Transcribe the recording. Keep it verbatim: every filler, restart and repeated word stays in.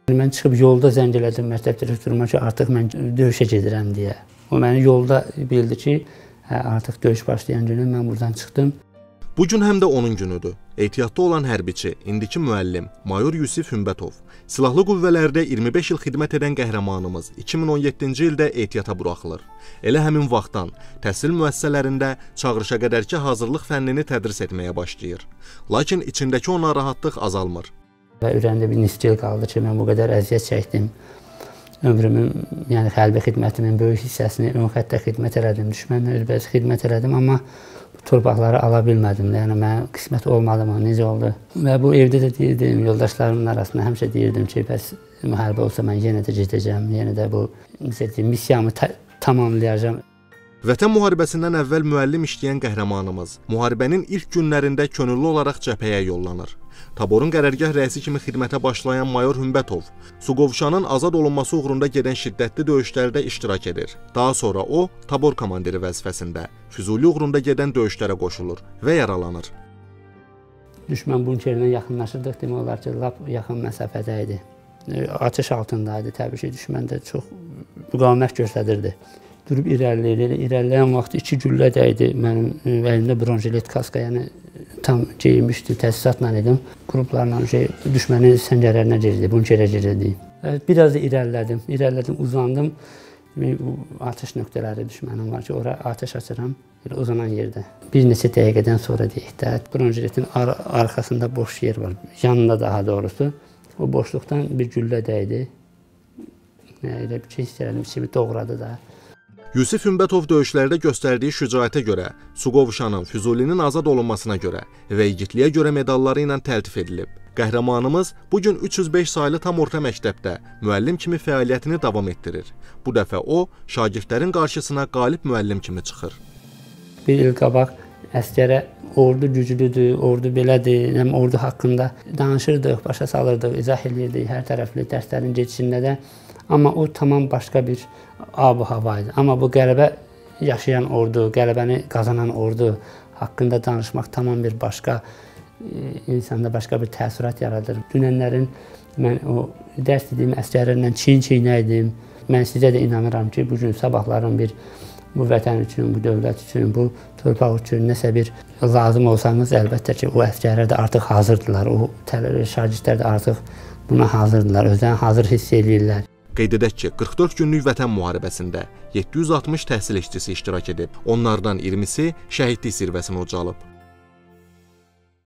Mən çıxıb yolda zəng elədim məktəb direktoruma ki, artıq mən döyüşə gedirəm deyə. O məni yolda bildi ki, hə, artıq döyüş başlayan günü mən buradan çıxdım. Bu gün həm də onun günüdür. Ehtiyatda olan hərbiçi, indiki müəllim Mayor Yusif Hümbətov, Silahlı Qüvvələrdə iyirmi beş il xidmət edən qəhrəmanımız iki min on yeddinci ildə ehtiyata buraxılır. Elə həmin vaxtdan təhsil müəssisələrində çağırışa qədərki hazırlıq fənnini tədris etməyə başlayır. Lakin içindəki o narahatlıq azalmır. Və ürəyimdə bir niscil qaldı ki, mən bu qədər əziyyət çəkdim. Ömrümün, yəni hərbi xidmətimin böyük hissəsini ön xəttə xidmət elədim, düşmənlə üzbəüz xidmət elədim, amma bu torpaqları ala bilmədim. Yəni mənə qismət olmadı mı, necə oldu? Və bu evdə də deyirdim, yoldaşlarımın arasında həmişə deyirdim ki, bəs müharibə olsa mən yenə də gedəcəm, yenə də bu missiyamı tamamlayacağam. Vətən müharibəsindən əvvəl müəllim işləyən qəhrəmanımız müharibənin ilk günlərində könüllü olaraq cəbhəyə yollanır. Taborun qərargah rəisi kimi xidmətə başlayan Mayor Hümbətov, Suqovuşanın azad olunması uğrunda gedən şiddətli döyüşlərdə iştirak edir. Daha sonra o, tabor komandiri vəzifəsində Füzuli uğrunda gedən döyüşlərə qoşulur və yaralanır. Düşmən bunkerindən yaxınlaşırdıq, demək olar ki, lap yaxın məsafədə idi. Atış altındaydı, təbii ki, düşmən də çox müqavimət göstərirdi. Durub irəliləyir, irəliləyən vaxt iki güllə dəydi, mənim əlimdə bronjilet kaska, yəni tam geyinmişdi, təsisatla idim. Qruplarla şey, düşmənin səngərlərinə girirdi, bunkerə girirdi. Biraz da irəlilədim, irəlilədim, uzandım. Atış nöqtələri düşmənim var ki, ora atış açıram, uzanan yerdə. Bir neçə dəqiqədən sonra deyək də, bronjiletin ar arxasında boş yer var, yanında daha doğrusu. O boşluqdan bir güllə dəydi. Elə bir şey istəyirəm, içimi doğradı da. Yusif Hümbətov döyüşlərdə göstərdiyi şücaətə görə, Suqovuşanın, Füzulinin azad olunmasına görə və igidliyə görə medalları ilə təltif edilib. Qəhrəmanımız bugün üç yüz beş saylı tam orta məktəbdə müəllim kimi fəaliyyətini davam etdirir. Bu dəfə o, şagirdlərin qarşısına qalib müəllim kimi çıxır. Bir il qabaq əsgərə ordu güclüdür, ordu belədir, həm ordu haqqında danışırdıq, başa salırdıq, izah edirdik hər tərəfli dərslərin geçişində də. Amma o tamam başqa bir ab-ı hava idi. Amma bu qələbə yaşayan ordu, qələbəni qazanan ordu haqqında danışmaq tamam bir başqa, insanda başqa bir təəssürat yaradır. Dünənlərin mən o dərs dediyim əsgərlərlə çiyin-çiyinə idim. Mən sizə də inanıram ki, bugün sabahların bir bu vətən üçün, bu dövlət üçün, bu torpaq üçün nəsə bir lazım olsanız, əlbəttə ki, o əsgərlər də artıq hazırdılar. O şagirdlər də artıq buna hazırdılar, özlərini hazır hiss edirlər. Qeyd edək ki, qırx dörd günlük vətən müharibəsində yeddi yüz altmış təhsil işçisi iştirak edib. Onlardan iyirmisi şəhidlik zirvəsini ucalıb.